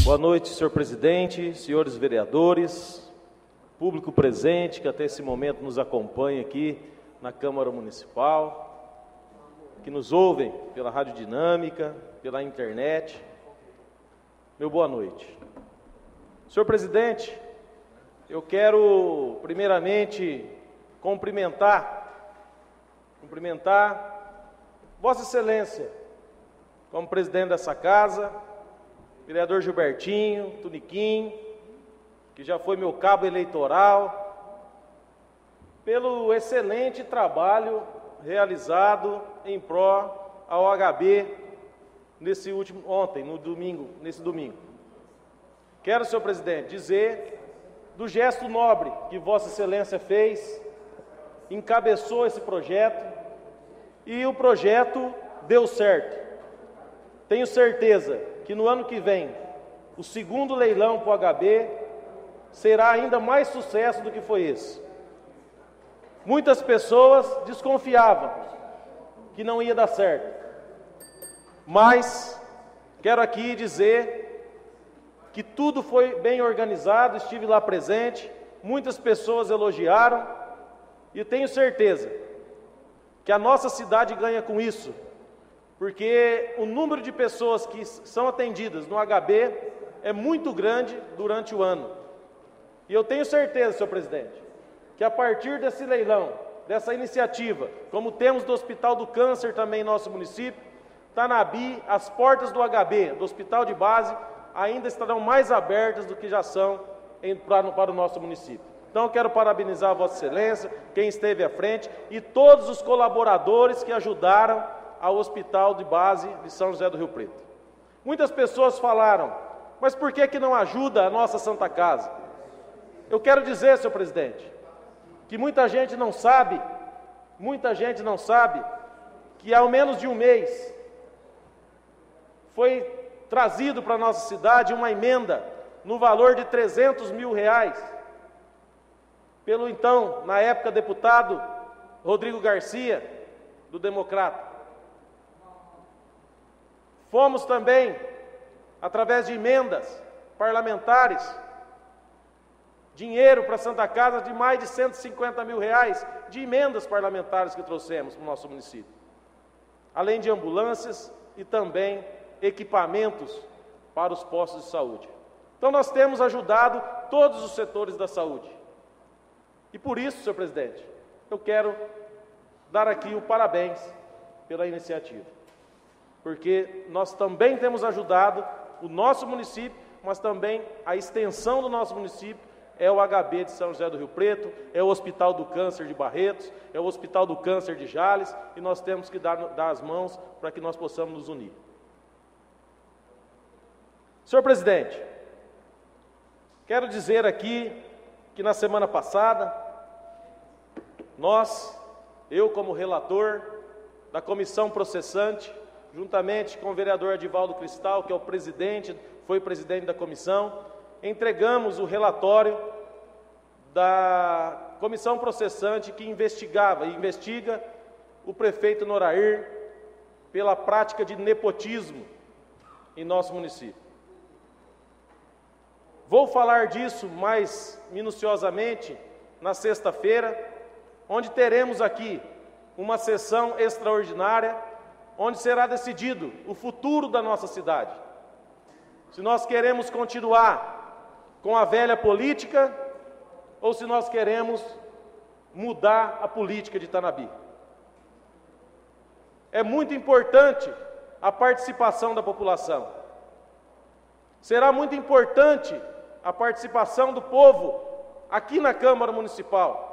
Boa noite, senhor presidente, senhores vereadores, público presente que até esse momento nos acompanha aqui na Câmara Municipal, que nos ouvem pela Rádio Dinâmica, pela internet. Meu boa noite. Senhor presidente, eu quero primeiramente cumprimentar Vossa Excelência como presidente dessa casa, vereador Gilbertinho, Tuniquim, que já foi meu cabo eleitoral, pelo excelente trabalho realizado em pró ao OHB nesse domingo. Quero, senhor presidente, dizer do gesto nobre que Vossa Excelência fez, encabeçou esse projeto e o projeto deu certo. Tenho certeza que no ano que vem, o segundo leilão para o OHB será ainda mais sucesso do que foi esse. Muitas pessoas desconfiavam que não ia dar certo, mas quero aqui dizer que tudo foi bem organizado, estive lá presente, muitas pessoas elogiaram e tenho certeza que a nossa cidade ganha com isso, porque o número de pessoas que são atendidas no HB é muito grande durante o ano. E eu tenho certeza, senhor presidente, que a partir desse leilão, dessa iniciativa, como temos do Hospital do Câncer também em nosso município, Tanabi, as portas do HB, do Hospital de Base, ainda estarão mais abertas do que já são para o nosso município. Então eu quero parabenizar a Vossa Excelência, quem esteve à frente e todos os colaboradores que ajudaram ao Hospital de Base de São José do Rio Preto. Muitas pessoas falaram, mas por que não ajuda a nossa Santa Casa? Eu quero dizer, senhor presidente, que muita gente não sabe que há menos de um mês foi trazido para a nossa cidade uma emenda no valor de R$300 mil, pelo então, na época, deputado Rodrigo Garcia, do Democrata. Fomos também, através de emendas parlamentares, dinheiro para a Santa Casa de mais de R$150 mil de emendas parlamentares que trouxemos para o nosso município. Além de ambulâncias e também equipamentos para os postos de saúde. Então nós temos ajudado todos os setores da saúde. E por isso, senhor presidente, eu quero dar aqui o parabéns pela iniciativa. Porque nós também temos ajudado o nosso município, mas também a extensão do nosso município é o HB de São José do Rio Preto, é o Hospital do Câncer de Barretos, é o Hospital do Câncer de Jales, e nós temos que dar as mãos para que nós possamos nos unir. Senhor presidente, quero dizer aqui que na semana passada, eu como relator da comissão processante, juntamente com o vereador Edivaldo Cristal, que é foi presidente da comissão, entregamos o relatório da comissão processante que investiga o prefeito Norair pela prática de nepotismo em nosso município. Vou falar disso mais minuciosamente na sexta-feira, onde teremos aqui uma sessão extraordinária, onde será decidido o futuro da nossa cidade. Se nós queremos continuar com a velha política ou se nós queremos mudar a política de Tanabi. É muito importante a participação da população. Será muito importante a participação do povo aqui na Câmara Municipal.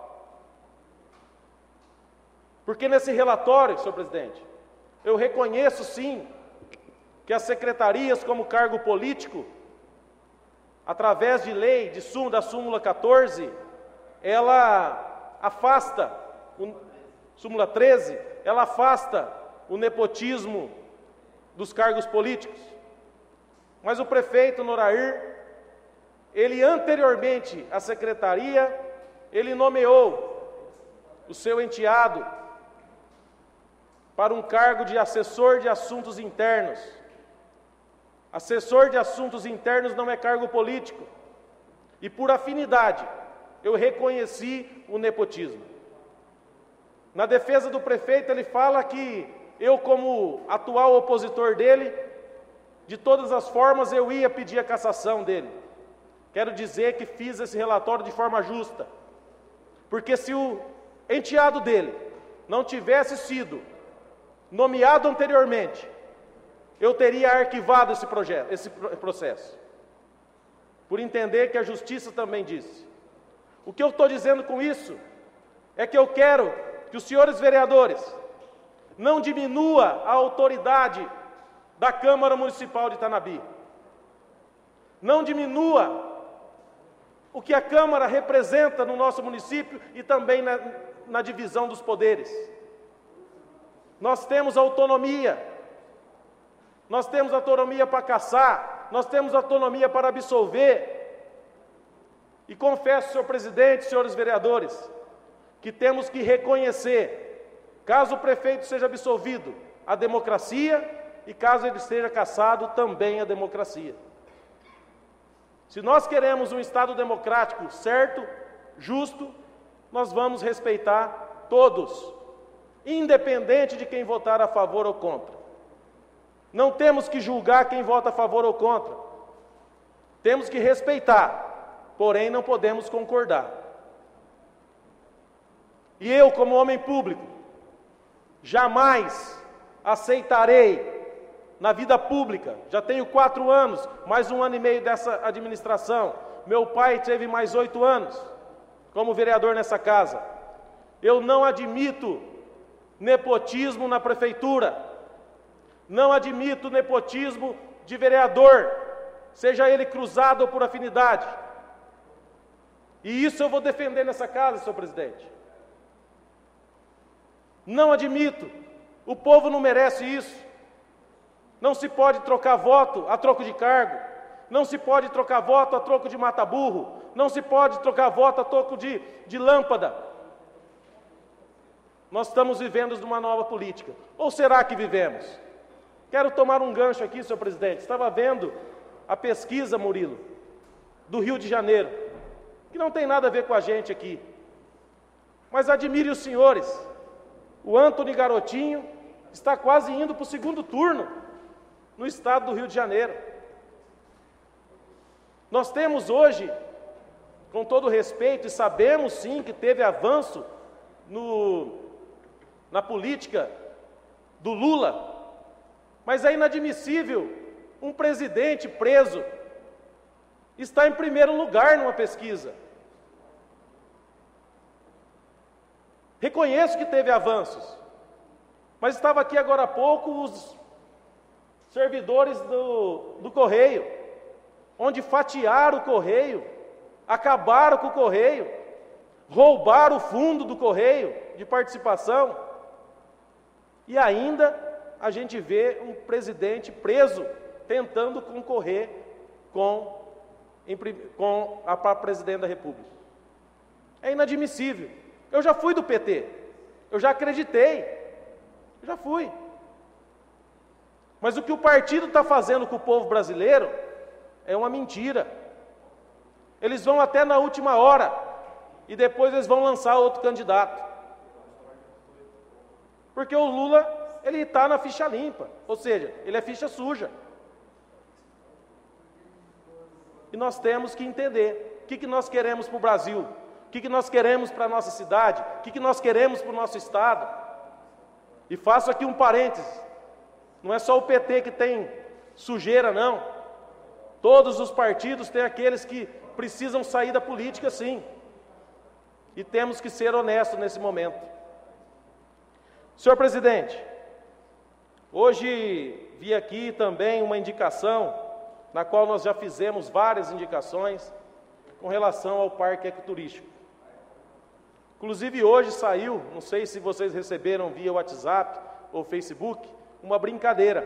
Porque nesse relatório, senhor presidente, eu reconheço sim que as secretarias como cargo político, através de lei, da súmula 14, ela afasta, súmula 13, ela afasta o nepotismo dos cargos políticos. Mas o prefeito Norair, ele anteriormente à secretaria, ele nomeou o seu enteado para um cargo de assessor de assuntos internos. Assessor de assuntos internos não é cargo político. E por afinidade, eu reconheci o nepotismo. Na defesa do prefeito, ele fala que eu, como atual opositor dele, de todas as formas eu ia pedir a cassação dele. Quero dizer que fiz esse relatório de forma justa. Porque se o enteado dele não tivesse sido nomeado anteriormente, eu teria arquivado esse processo. Por entender que a justiça também disse. O que eu estou dizendo com isso é que eu quero que os senhores vereadores não diminua a autoridade da Câmara Municipal de Tanabi. Não diminua o que a Câmara representa no nosso município e também na divisão dos poderes. Nós temos autonomia. Nós temos autonomia para caçar, nós temos autonomia para absolver. E confesso, senhor presidente, senhores vereadores, que temos que reconhecer, caso o prefeito seja absolvido, a democracia, e caso ele seja cassado, também a democracia. Se nós queremos um Estado democrático certo, justo, nós vamos respeitar todos, independente de quem votar a favor ou contra. Não temos que julgar quem vota a favor ou contra. Temos que respeitar, porém não podemos concordar. E eu, como homem público, jamais aceitarei na vida pública, já tenho 4 anos, mais 1 ano e meio dessa administração, meu pai teve mais 8 anos como vereador nessa casa. Eu não admito nepotismo na prefeitura. Não admito nepotismo de vereador, seja ele cruzado ou por afinidade. E isso eu vou defender nessa casa, senhor presidente. Não admito. O povo não merece isso. Não se pode trocar voto a troco de cargo. Não se pode trocar voto a troco de mata-burro. Não se pode trocar voto a troco de lâmpada. Nós estamos vivendo numa nova política. Ou será que vivemos? Quero tomar um gancho aqui, senhor presidente. Estava vendo a pesquisa, Murilo, do Rio de Janeiro, que não tem nada a ver com a gente aqui. Mas admire os senhores, o Antony Garotinho está quase indo para o 2º turno no estado do Rio de Janeiro. Nós temos hoje, com todo respeito, e sabemos sim que teve avanço na política do Lula, mas é inadmissível um presidente preso estar em primeiro lugar numa pesquisa. Reconheço que teve avanços, mas estava aqui agora há pouco os servidores do Correio, onde fatiaram o Correio, acabaram com o Correio, roubaram o fundo do Correio de participação, e ainda a gente vê um presidente preso tentando concorrer com a presidente da República. É inadmissível. Eu já fui do PT, eu já acreditei, eu já fui. Mas o que o partido está fazendo com o povo brasileiro é uma mentira. Eles vão até na última hora e depois eles vão lançar outro candidato. Porque o Lula, ele está na ficha limpa, ou seja, ele é ficha suja. E nós temos que entender o que nós queremos para o Brasil, o que nós queremos para a nossa cidade, o que nós queremos para o nosso Estado. E faço aqui um parênteses, não é só o PT que tem sujeira, não. Todos os partidos têm aqueles que precisam sair da política, sim. E temos que ser honestos nesse momento. Senhor presidente, hoje vi aqui também uma indicação, na qual nós já fizemos várias indicações, com relação ao parque ecoturístico. Inclusive hoje saiu, não sei se vocês receberam via WhatsApp ou Facebook, uma brincadeira,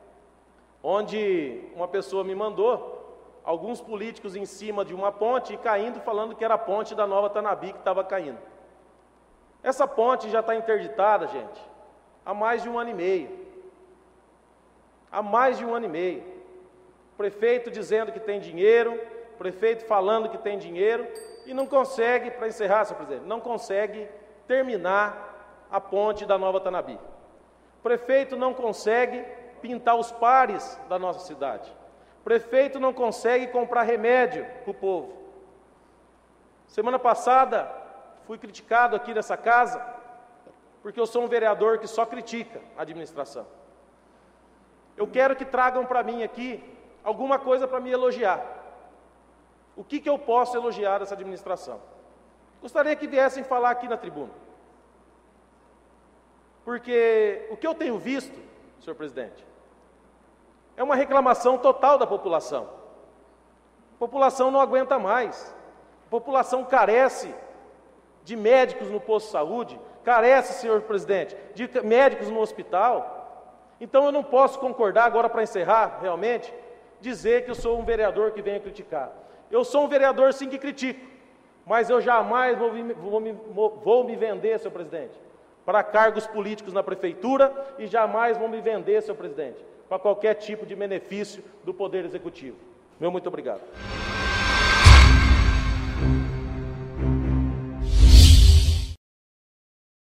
onde uma pessoa me mandou alguns políticos em cima de uma ponte e caindo, falando que era a ponte da Nova Tanabi que estava caindo. Essa ponte já está interditada, gente, há mais de 1 ano e meio. Há mais de 1 ano e meio. prefeito dizendo que tem dinheiro, o prefeito falando que tem dinheiro, e não consegue, para encerrar, senhor presidente, não consegue terminar a ponte da Nova Tanabi. O prefeito não consegue pintar os pares da nossa cidade. O prefeito não consegue comprar remédio para o povo. Semana passada, fui criticado aqui nessa casa, porque eu sou um vereador que só critica a administração. Eu quero que tragam para mim aqui alguma coisa para me elogiar. O que eu posso elogiar dessa administração? Gostaria que viessem falar aqui na tribuna. Porque o que eu tenho visto, senhor presidente, é uma reclamação total da população. A população não aguenta mais. A população carece de médicos no posto de saúde, carece, senhor presidente, de médicos no hospital. Então eu não posso concordar, agora para encerrar, realmente, dizer que eu sou um vereador que venho criticar. Eu sou um vereador sim que critico, mas eu jamais vou me vender, senhor presidente, para cargos políticos na prefeitura e jamais vou me vender, senhor presidente, para qualquer tipo de benefício do Poder Executivo. Meu muito obrigado.